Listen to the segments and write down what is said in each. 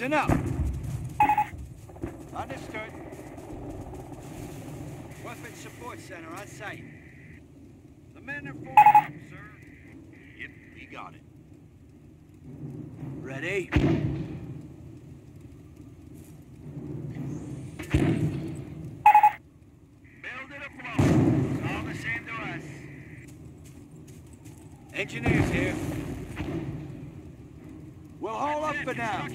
Listen up. Understood. Weapons support center on site. The men are formed up, sir. Yep, we got it. Ready? Build it afloat. It's all the same to us. Engineers here. We'll haul up for now.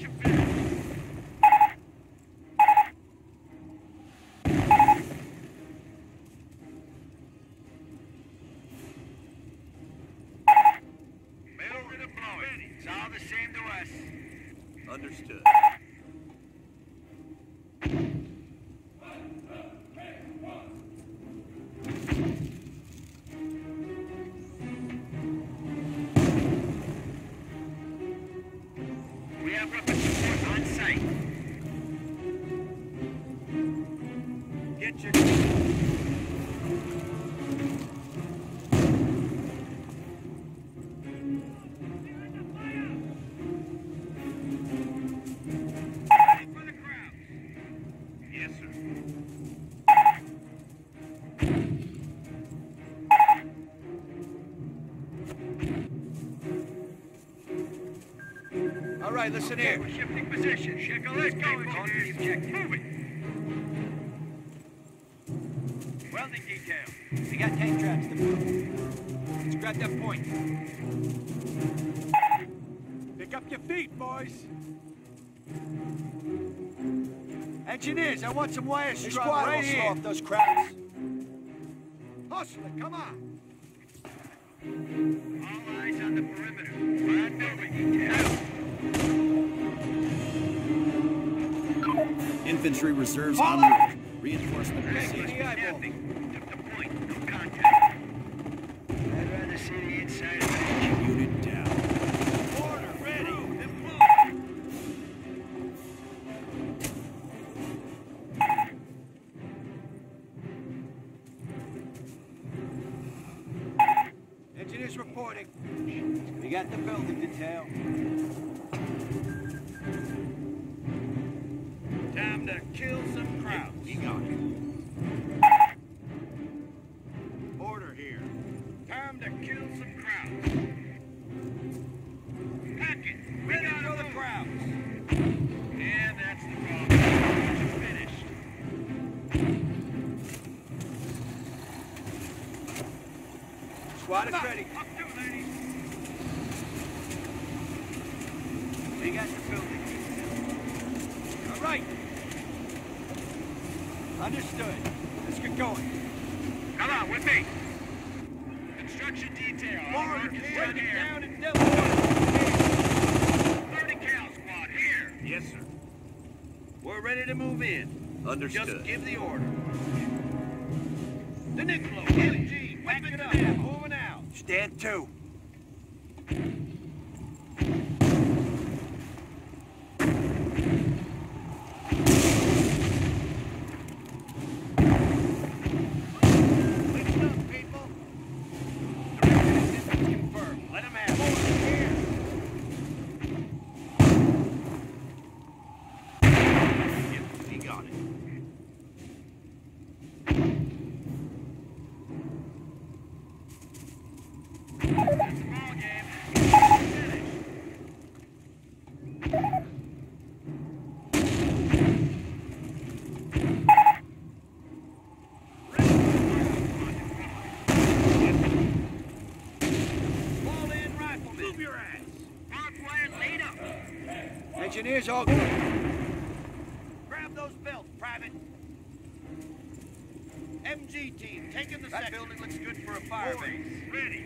It's all the same to us. Understood. We have weapons support on site. Get your... All right, listen here. We're shifting position. Let's go, engineers. Move it. Welding detail. We got tank traps to move. Let's grab that point. Pick up your feet, boys. Engineers, I want some wire strung right here. Off those cracks. Hustle it, come on. All eyes on the perimeter. We're building detail. Infantry reserves en route. Reinforcement received. Nothing. Took the point. No contact. I'd rather see the inside of it. Unit down. Order ready. Deploy. Engineers reporting. We got the building detail. Time to kill some crowds. We got it. Order here. Time to kill some crowds. Pack it. Ready for the crowds. And that's the problem. It's finished. Squad is ready. Up to, ladies. We got the building detail. All right. Understood. Let's get going. Come on, with me. Construction detail. Forward, Break break it it down. down and 30 cal squad here. Yes, sir. We're ready to move in. Understood. Just give the order. The Niccolo, MG, back it up. Moving out. Stand to. Listen up, people. The distance is confirmed. Let them have it. Here. Yep, we got it. Ball game. Finish. Fall in, rifleman. Move your ass. Mark wire, lead up. Engineers all good. Grab those belts, Private. MG team, taking the sector. That building looks good for a fire base. Ready.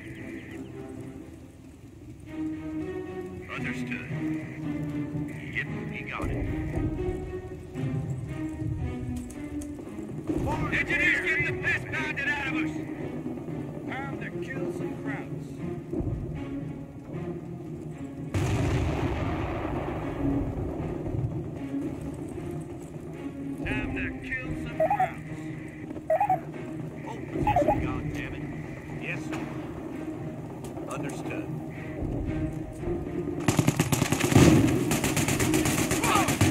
Understood. Yep, he got it. Engineers, get the piss pounded out of us. Time to kill some crowds. Time to kill some crowds. Hold position, goddammit. Yes, sir. Understood. Whoa!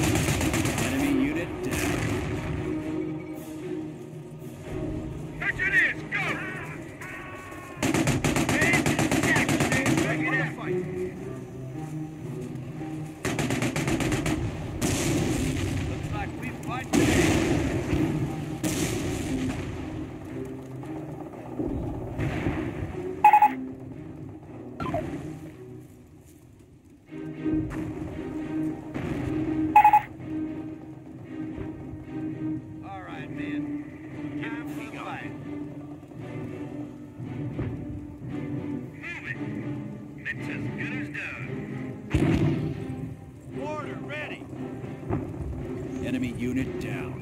Enemy unit down.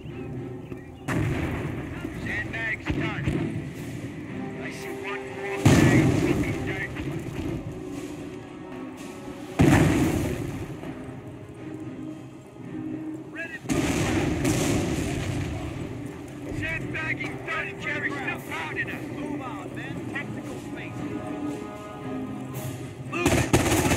Sandbags done. I see one more bag looking dirt. Ready for the sandbagging done. Jerry still pounding us. Move on, man. Tactical space. Move it.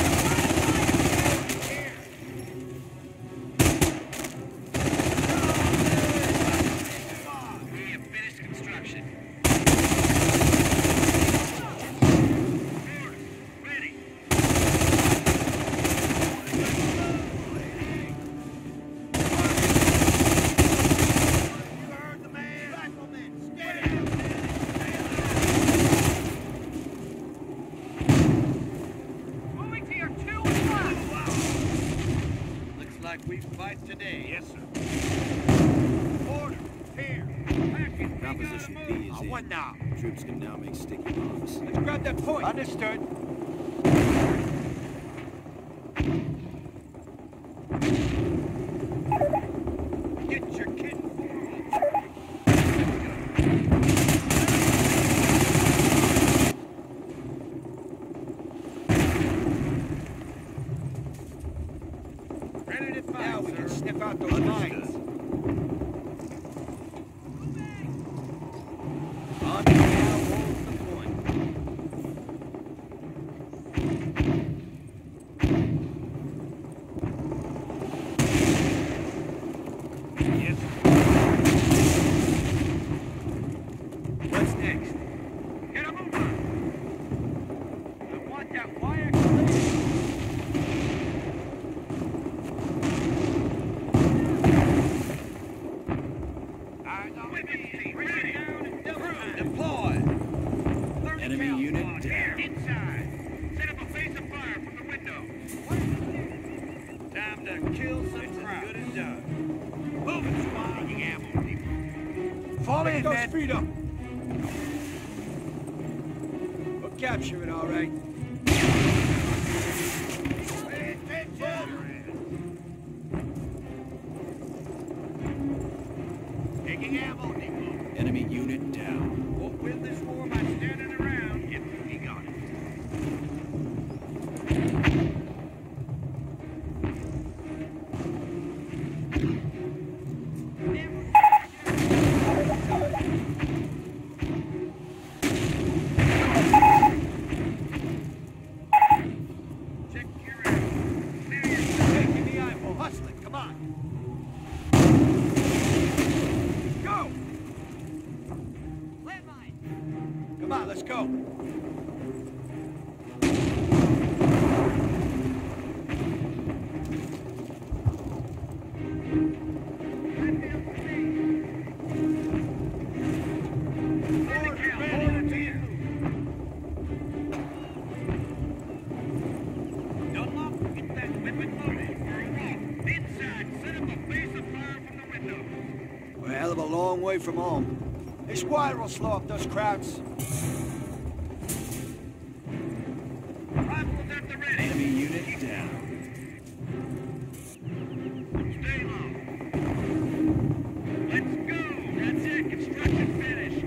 We fight today. Yes, sir. Order. Here. Composition B is in. What now? Troops can now make sticky bombs. Let's grab that point. Understood. Get your kit. Now we can sniff out those mines. On the now, hold the point. Yes. What's next? Get a move on. I want that wire clear. Enemy unit down. Inside. Set up a face of fire from the window. Time to kill some crowd. Good and done. Move it, squad. You ammo, people. Fall in, those feet up. We'll capture it, all right. Pay attention. Taking ammo, people. Enemy unit down. Won't win this war by standing around. Yep, he got it. Check your ammo. Clear your Hey, give me eyeball. Hustle it, come on. Go! Come on, let's go. We're a hell of a long way from home. This wire will slow up those crowds. Rifles at the ready. Enemy unit down. Stay low. Let's go. That's it. Construction finished.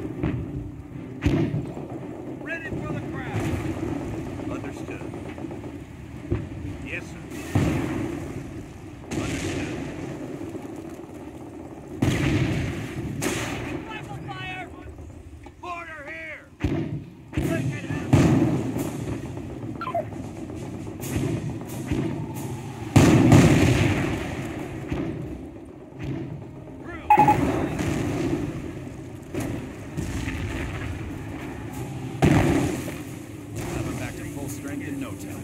Ready for the crowd. Understood. Yes, sir. Understood. Rifle fire! Mortar here! Take it out! Have them back to full strength in no time.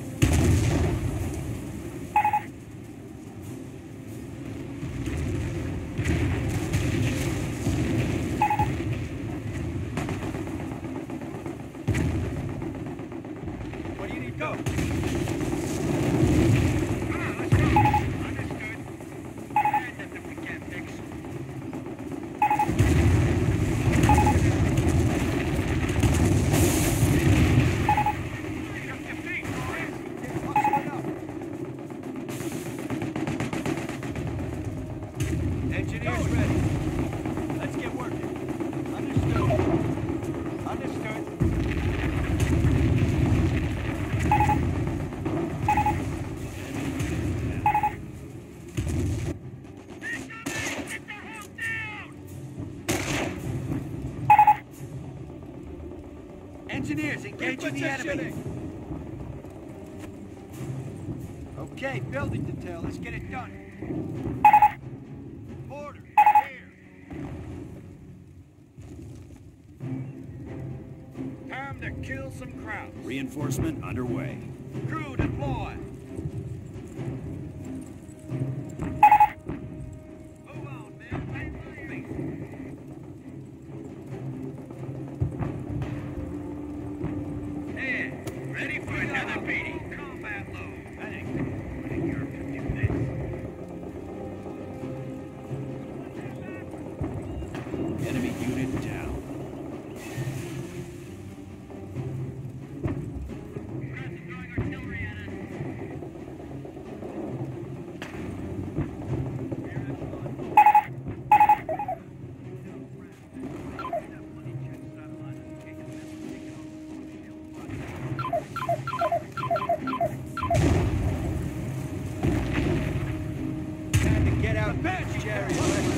Engineers, engaging the enemy. Okay, building detail. Let's get it done. Mortar, here. Time to kill some Krauts. Reinforcement underway. Crew deploy. Move on, men. Wait for me. Yeah, ready for another beating. Combat load. Enemy unit down. Time to get out bench, Jerry.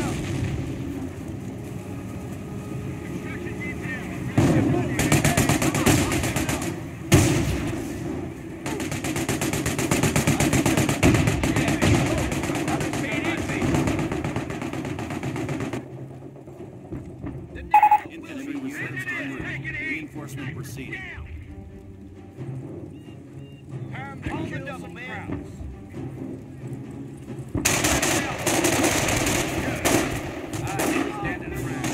Enemy reserves en route. Reinforcement proceeding. Time to kill some Krauts. Standing around.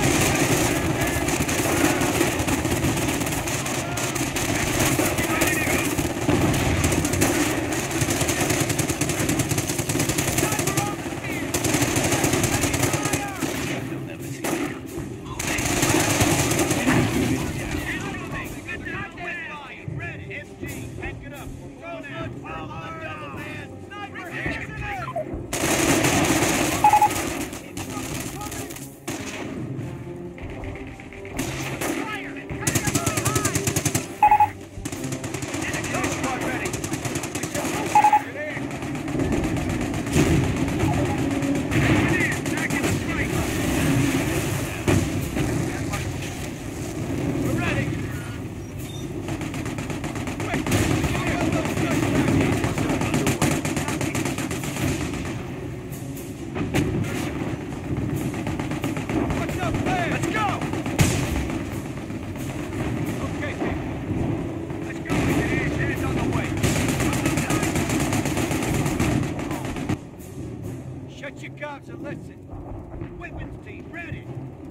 Shut your guns and listen. Weapons team, ready.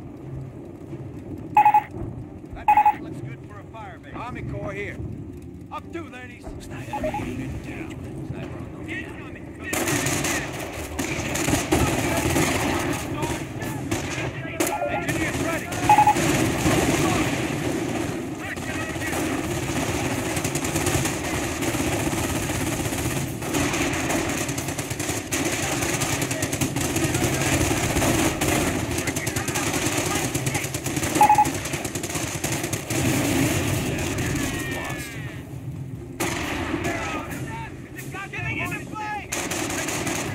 That building looks good for a fire base. Army Corps here. Up to, ladies. Enemy unit down. Sniper on the way. Engineers ready. Lost.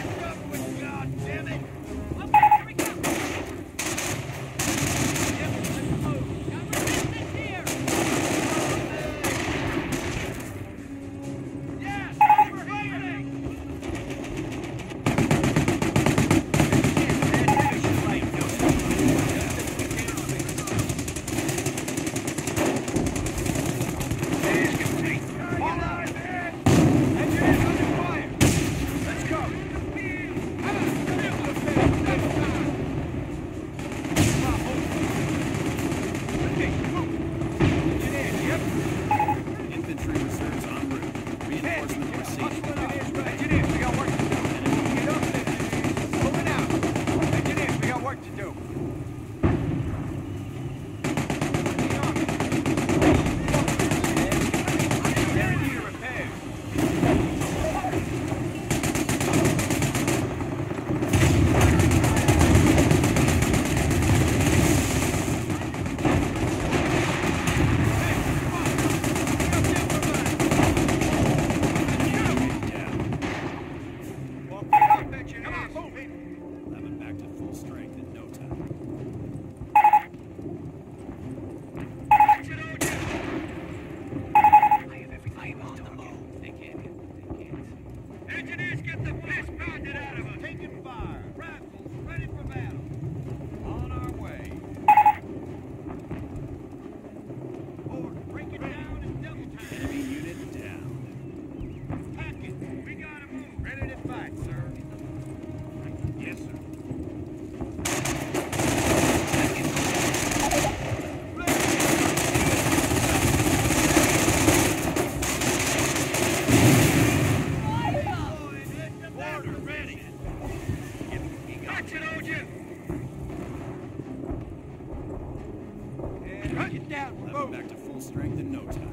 down. We'll have Move. him back to full strength in no time.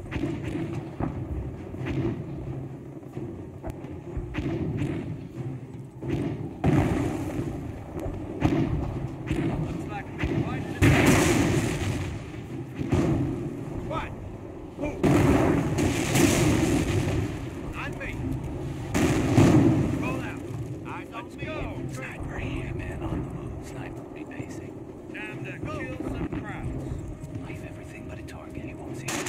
Looks like a big fight. What? Move. On me. Roll out. Eyes on me. Go. Sniper here, man, on the move. Sniper rebasing. Time to kill some crowds. Leave everything but a target. He won't see it.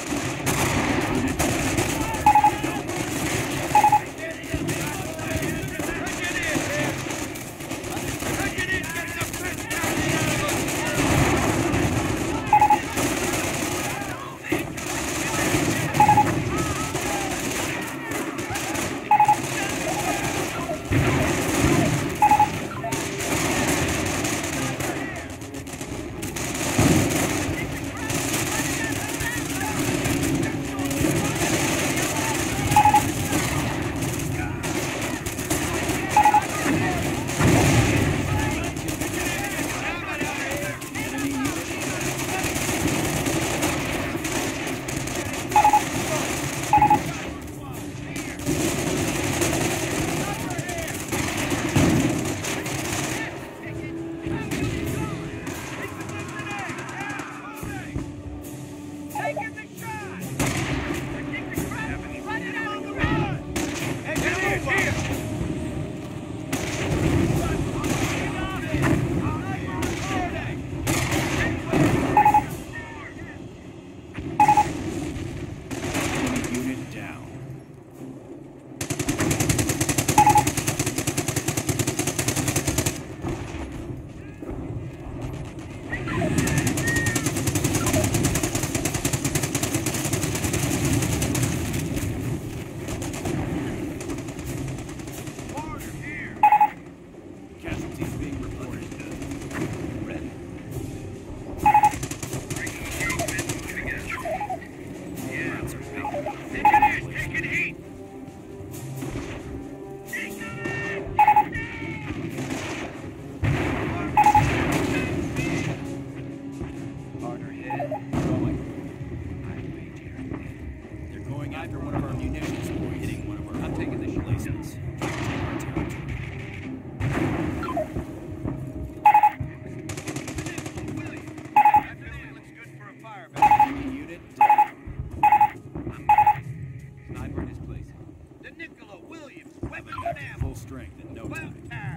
After one of our munitions boys, hitting one of our... I'm taking the places. That building looks good for a fire battle. Unit down. Sniper in his place. The Nicola Williams, weapons and ammo. Full strength in no time.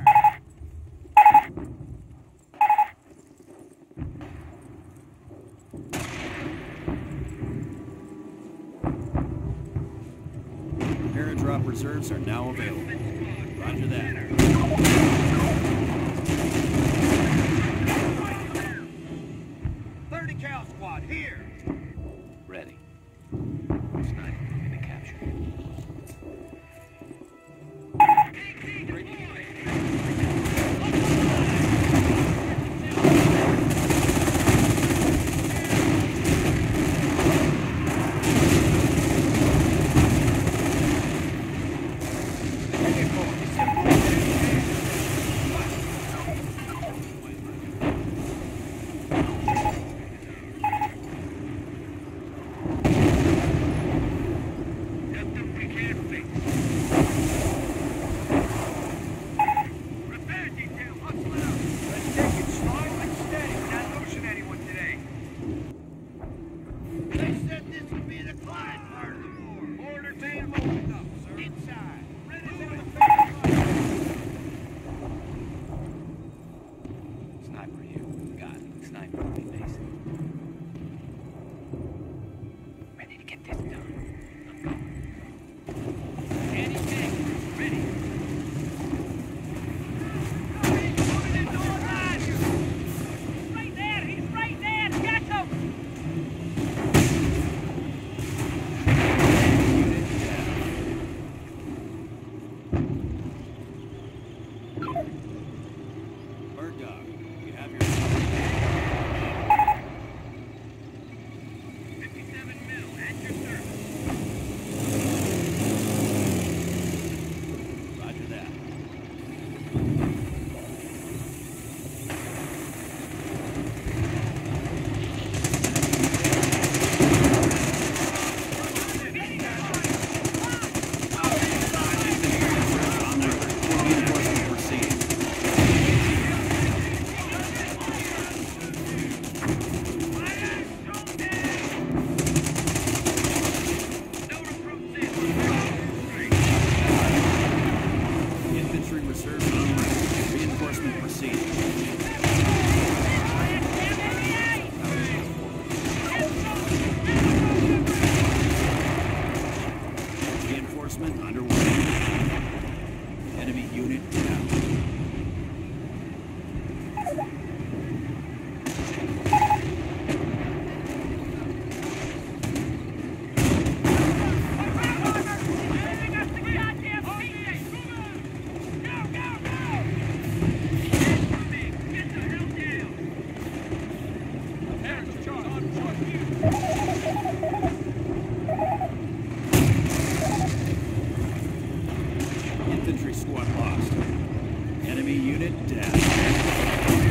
Airdrop reserves are now available. Roger that. 30 cal squad here. Ready. Sniper in the capture. Nothing we can't fix. Enemy unit down.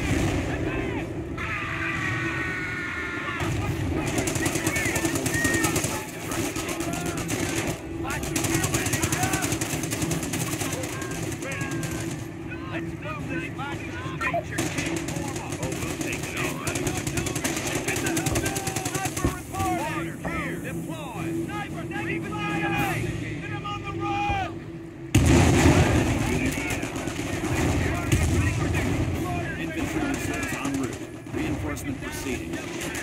Infantry reserves en route. Reinforcement proceeding.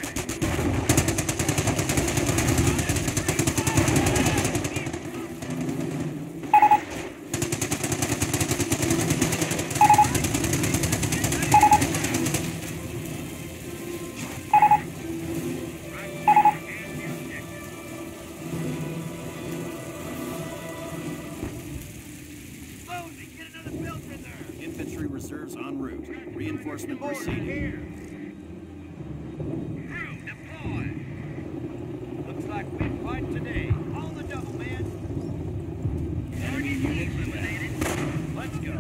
Infantry reserves en route. Reinforcement proceeding. Looks like we fight today. On the double, man. Enemy unit eliminated. Let's go.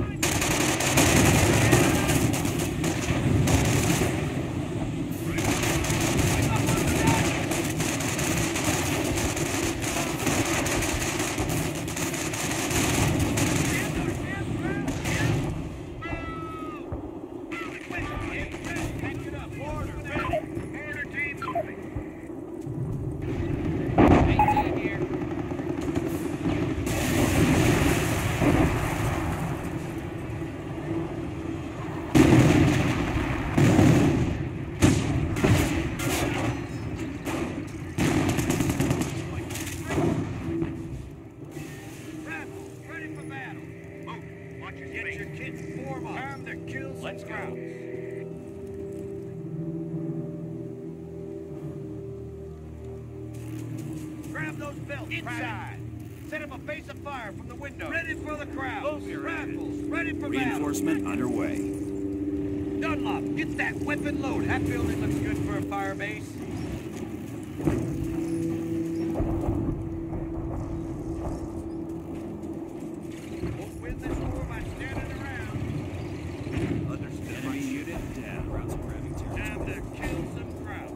Let's go. Grab those belts. Inside. Set up a base of fire from the window. Ready for the crowd. Rifles. Ready for Reinforcement underway. Dunlop, get that weapon loaded. That building looks good for a fire base. Won't win this war by standing around. Understood. Enemy unit down. Routes grabbing Time territory. to kill some crowds.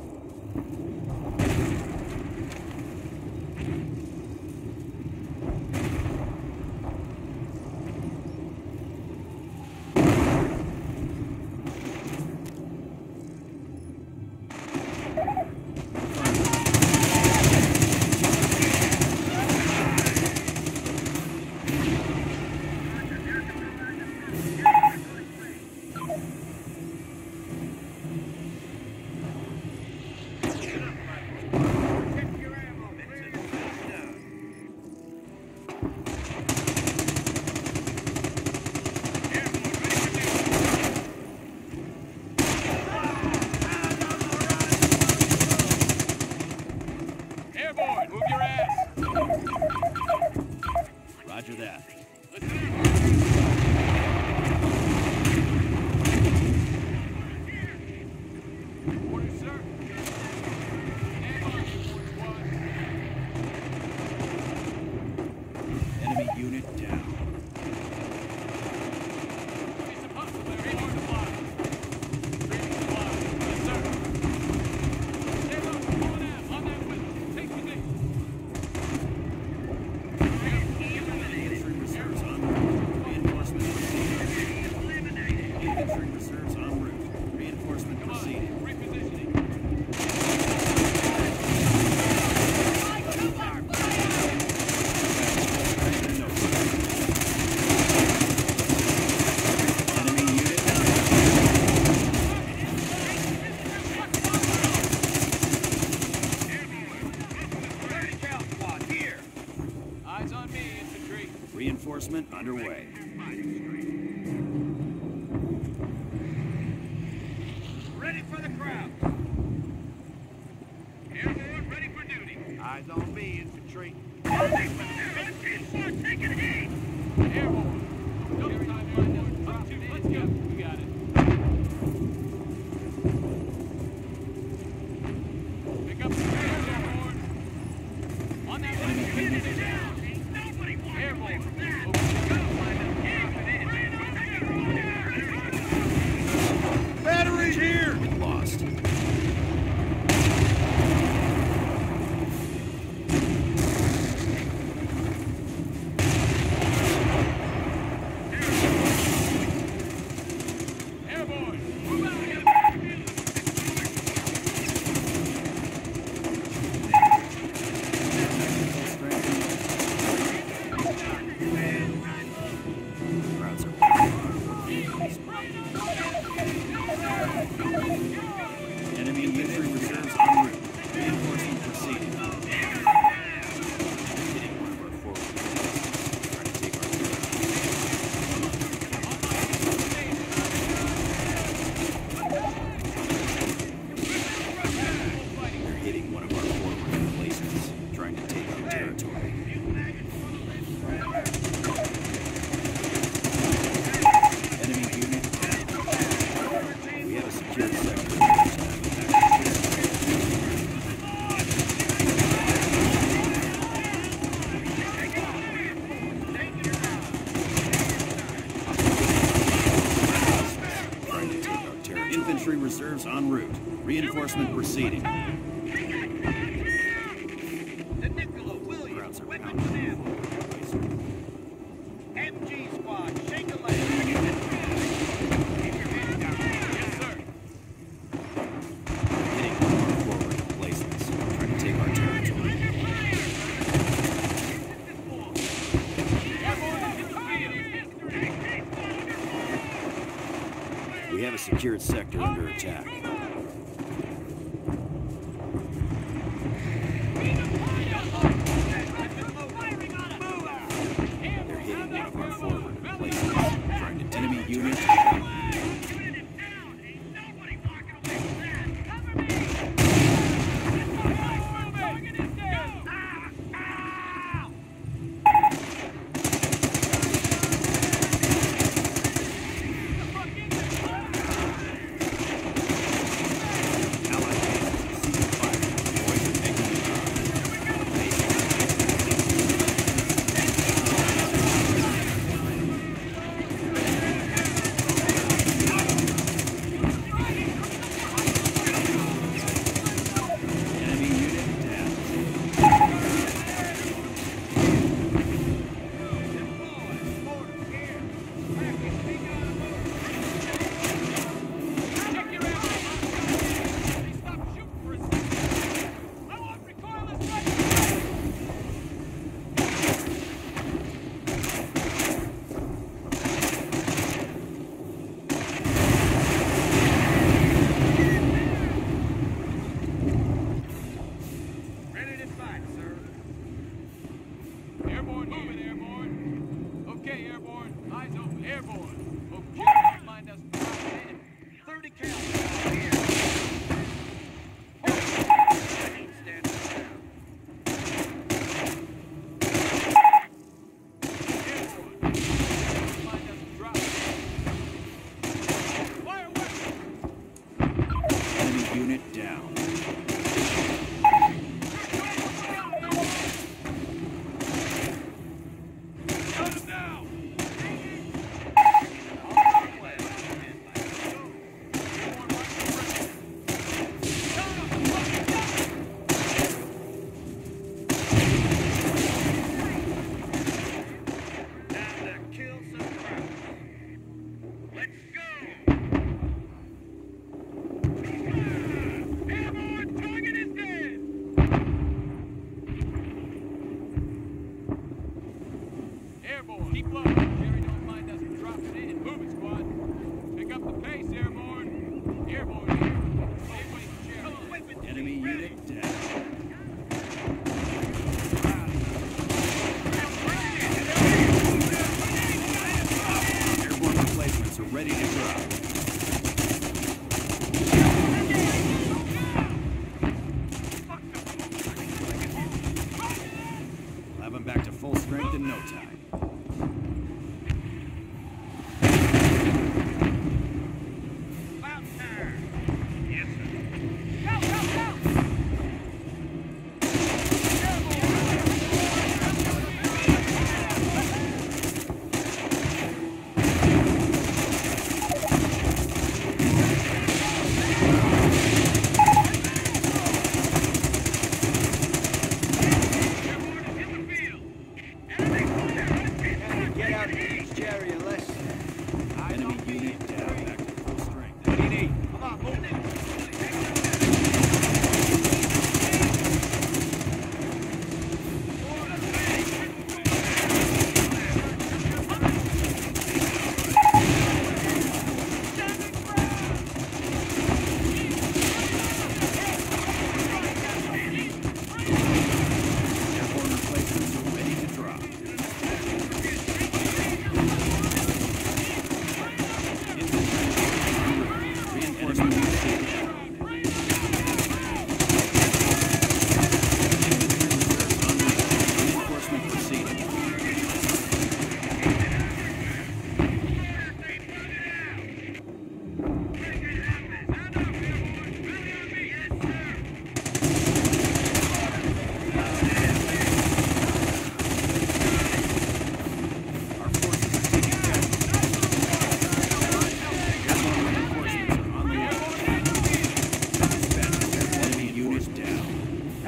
Airborne, move your ass. Roger that. Orders, sir. Airborne, reports one. Enemy unit down. It's impossible. Airborne supplies. Bringing supplies. Yes, sir. Airborne, pulling out on that window. Take position. Infantry reserves en route. Reinforcement proceeding. Infantry reserves en route. Reinforcement Come on, proceeding. repositioning. Enemy unit down. Ready, count squad, here. Eyes on me, infantry. Reinforcement underway. Ready for the crowd. Airborne, ready for duty. Eyes on me, infantry. Airborne. Double time window. Up two, let's go. We got it. Pick up the stairs, Airborne. On that Enemy window. unit down. Airborne. Over. Go. en route. Reinforcement proceeding. The Nicola, Williams, weapons and ammo. MG squad, shake a leg. Keep your head down. Yes, sir. Hitting one of our forward emplacements. Trying to take our territory. We have a secured sector under attack. They're hitting one of our forward emplacements. Trying to enemy unit. Airborne, moving, Airborne. Okay, Airborne. Eyes open, Airborne. Okay, mind us dropping in. 30 cal. Stand down. Airborne. Mind us dropping in. Fire weapon. Enemy unit down. Shut him down. Airborne, keep low. Jerry don't mind us dropping in. Moving, squad. Pick up the pace, Airborne. Airborne here. Everybody share. Enemy unit down. Airborne replacements are ready to drop. We'll have them back to full strength in no time. About time. Yes, sir. Airborne is in the field. Enemy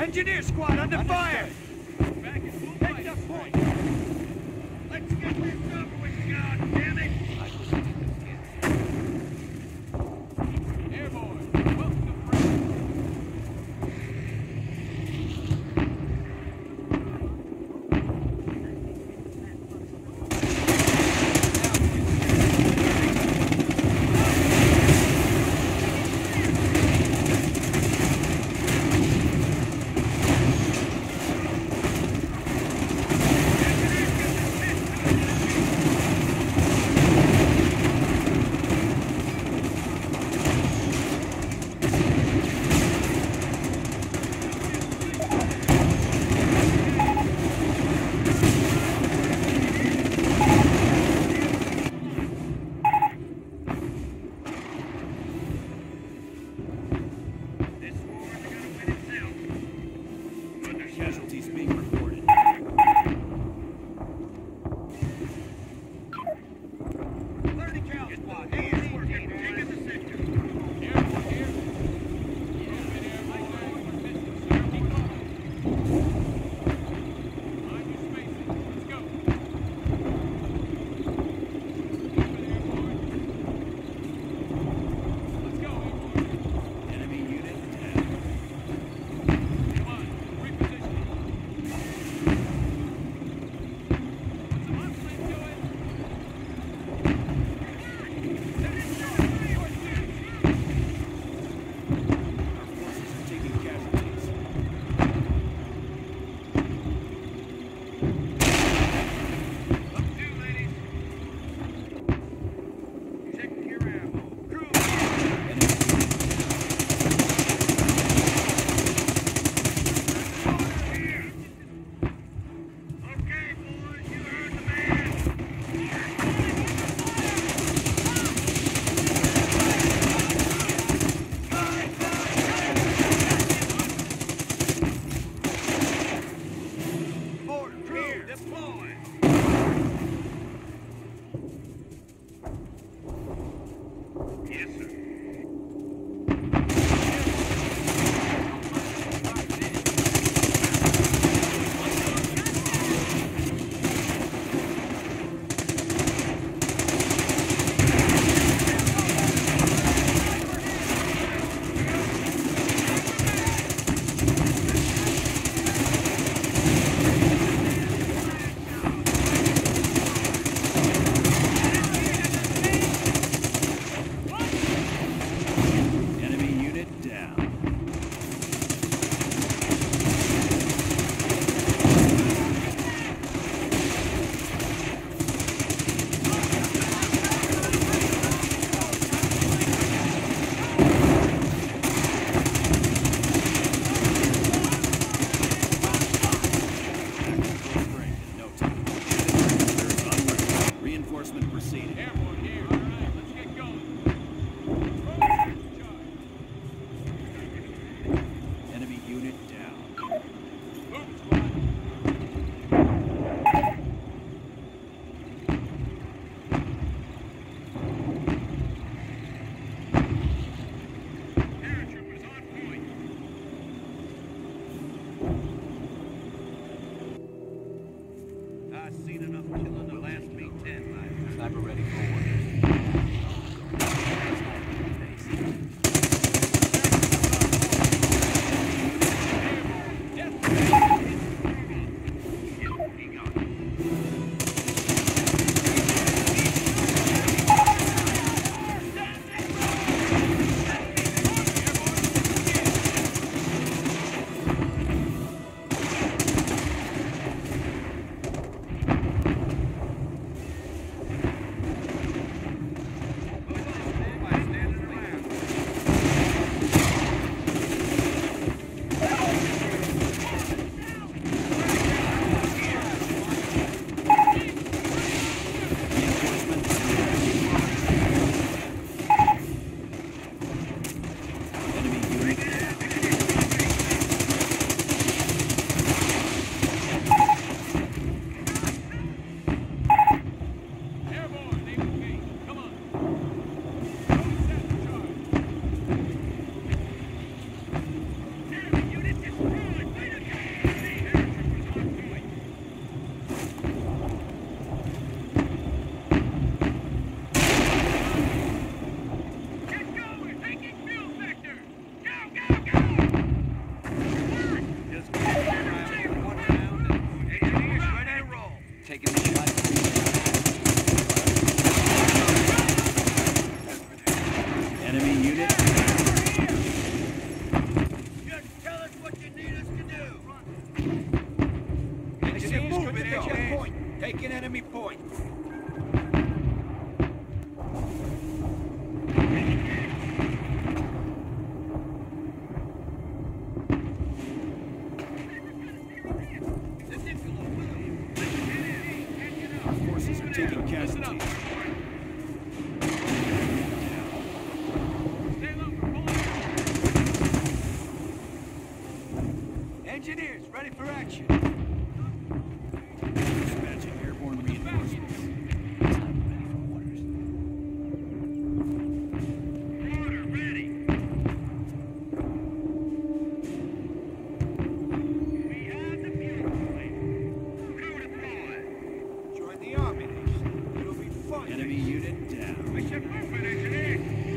Engineer squad under fire! Back in full Take flight. the point! Let's get this over with, God damn it! Airborne, welcome to France. Casualties being reported. Clear the cow squad! Hands working! Taking the sector! Airborne here. Moving airborne. Missing, sir. Keep going. Mind your spacing. Let's go. Moving airborne. Let's go, airborne. Enemy unit down. Come on, repositioning. Put some uplink to it. Set it short. Our forces are taking casualties. Up two, ladies. Checking your ammo. Crew. Okay, boys, you heard the man. Mortar, crew, deploy! Yes, sir. Enemy unit down. No time. Reinforcement proceeding. Airborne here. All right, let's get going. Enemy unit down. Moving squad. Paratroopers on point. I've seen enough killing to last me 10 lives. Sniper ready for orders. Taking enemy point. Our forces are taking casualties. Engineers, ready for action. Dispatching airborne reinforcements. I'm ready for orders. Order ready. We have the fuel point. Crew deployed. Join the army nation. It'll be fun. Enemy unit down. Mission movement, engineer.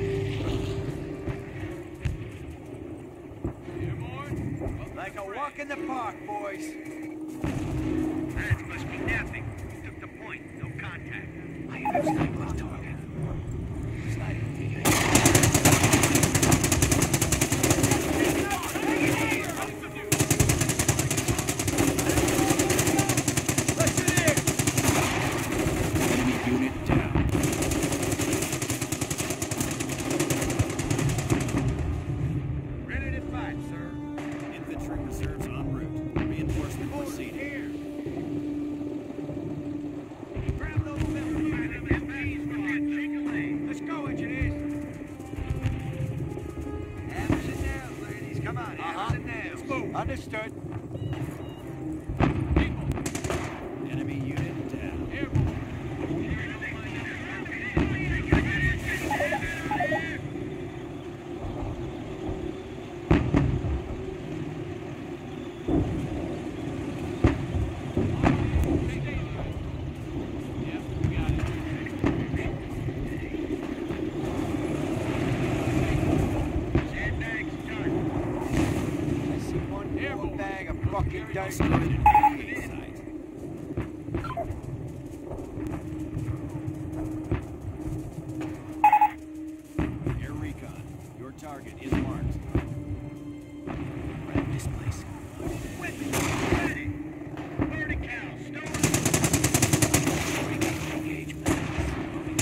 Airborne. Like a walk in the park, boys. That must be nothing. Took the point. No contact. I have a sniper target. Sniper. Listen here. Enemy unit down. Ready to fight, sir. Infantry reserves en route. Reinforcement proceeding. Here. Grab those members. Let's go, engineers. Hammers and nails, ladies. Come on, hammers and nails. Let's move. Understood. Enemy unit down. Airborne. I see one more bag of fucking dust. Targeted ADA site. Air recon. Your target is marked. Grab this place. Engagement. Moving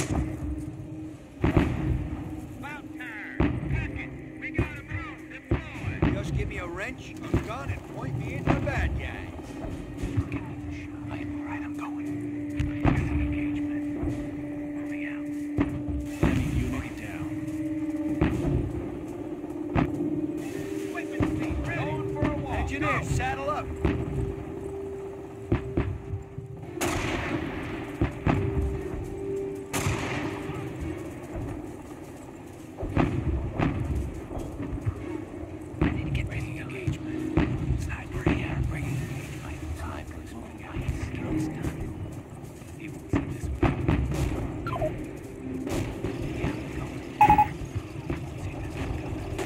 out. Just give me a wrench, a gun, and point me into the bad guys. Give me the shot. All right, I'm going. Engagement. Moving out. Enemy unit down. Going for a walk. Engineers, saddle up. I need to get ready. Engagement. Sniper here. Bringing engagement. Sniper's moving out. Get this done. He won't see this one. Yeah, I'm going. Won't see this one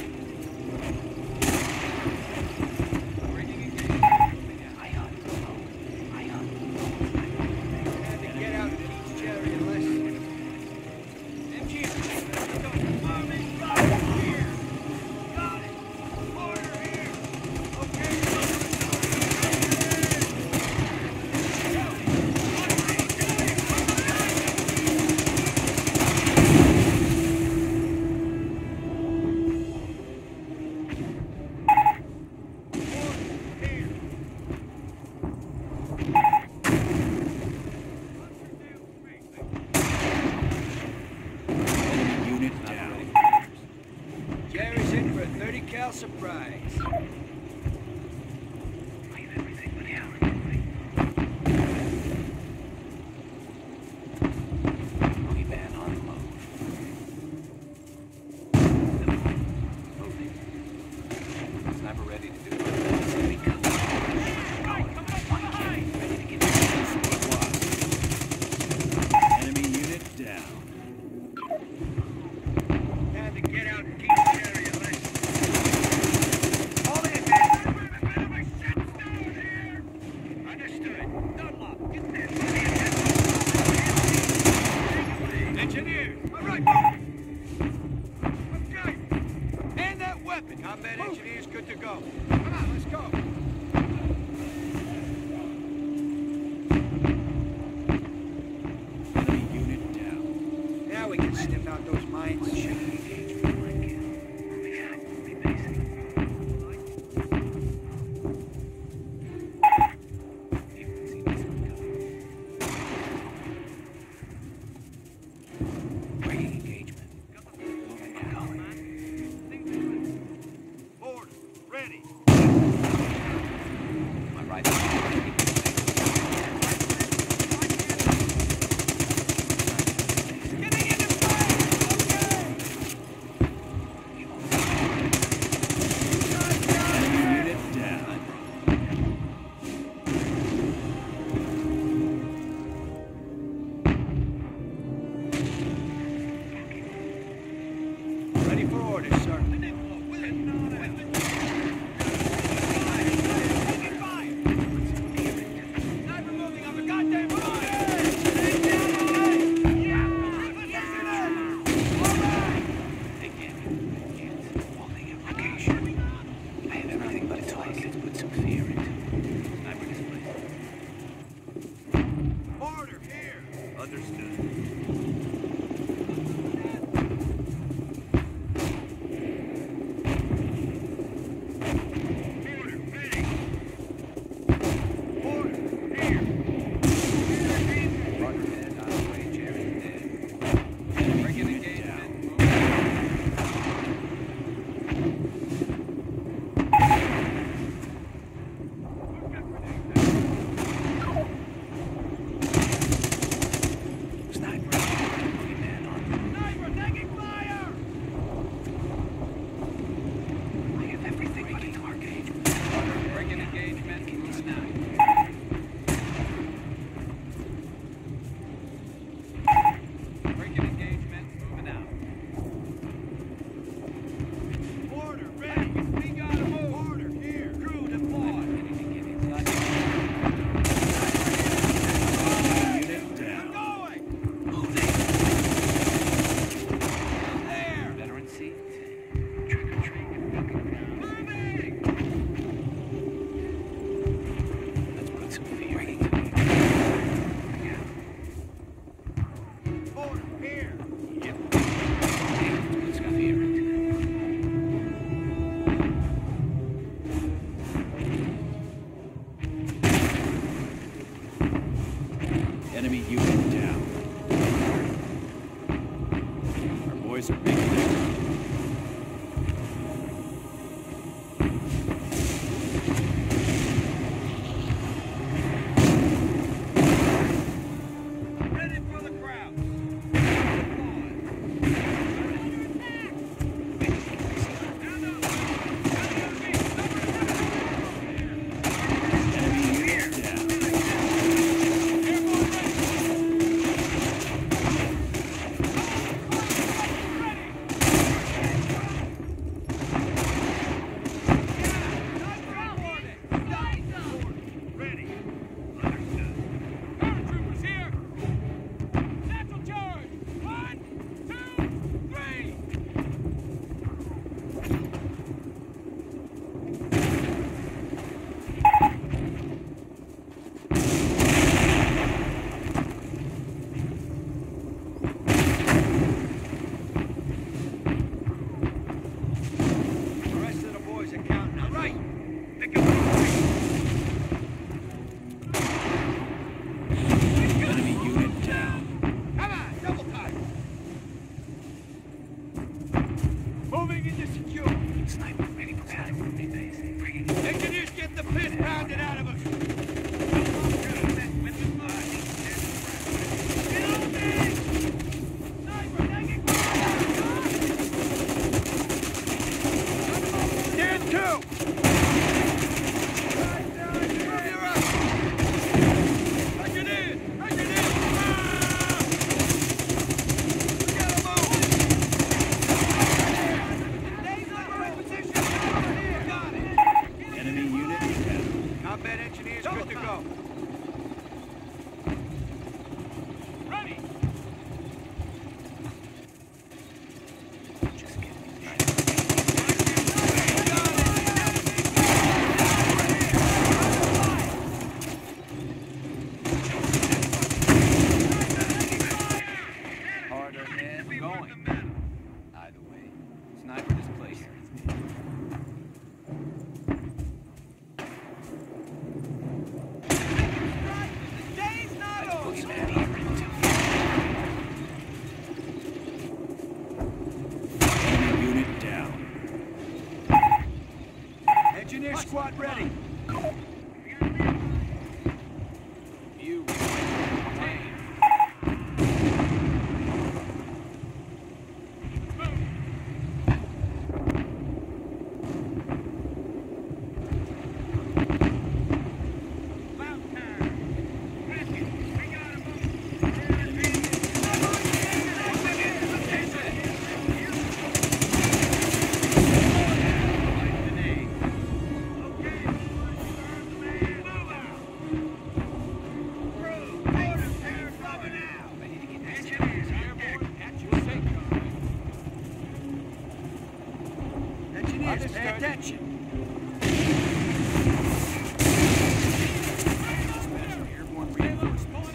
coming. Bringing engagement. Eye on. Eye on. Had to get out and teach Jerry a lesson. Engineers, here. Got it. Order here. Okay. Enemy unit down. Jerry's in for a 30 cal surprise. I have everything but him. Boogeyman on the move. Moving. Sniper ready to do it. Here we go. One kill. Ready to give it. Enemy unit down. Had to get out and teach Jerry a lesson. Hold it, man. Understood. Dunlop, get this. Engineers, all right, okay. And that weapon. Combat engineers, good to go. Come on, let's go. Enemy unit down. Our boys are making their Squad ready. You. Pay attention. airborne reinforcements.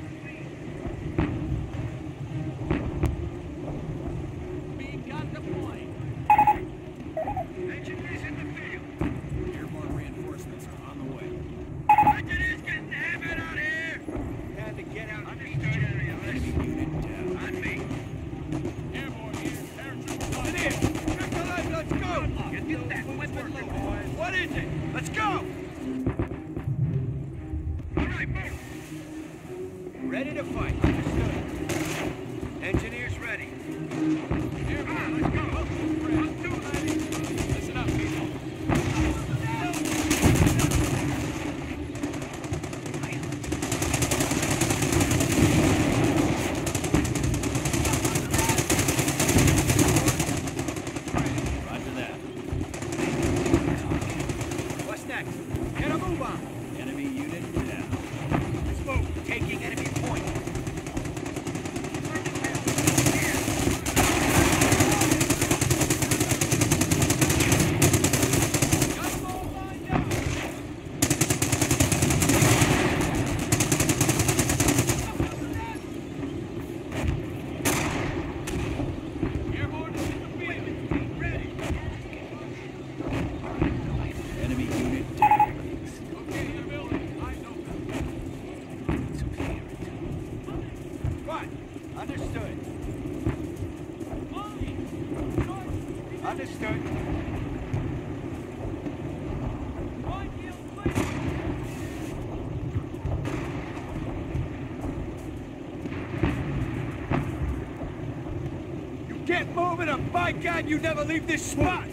Speed got the point. Engineers in the field. Airborne reinforcements are on the way. Engineers getting hammered out here. Had to get out. Understood area. Enemy unit down. On me. Airborne here. Paratroopers on Engineers, get the leg. Let's go. Get that weapon loaded. What is it? Let's go. All right, move. Ready to fight. Understood. Engineers ready. Airborne, let's go. Let's do it. listen up, people. Roger that. What's next? Get a move on. Enemy unit down. Let's move. Taking enemy point. Airborne is in the field. Ready. Enemy unit down. Okay, By God, you never leave this spot!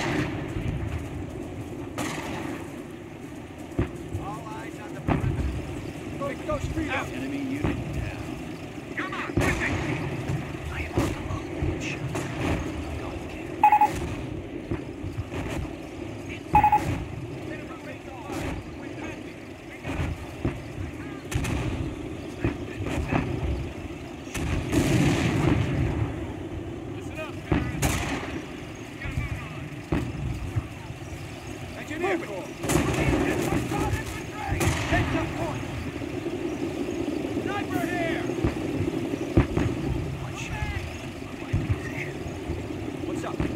All eyes on the perimeter. Go straight out. Enemy unit down. Come on, push it! I am on the long range. Don't get Listen up, Baron. Engineer Corps. Take the point! Sniper here! What's up?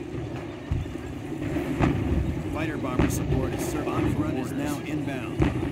Fighter bomber support is serving. On front is now inbound.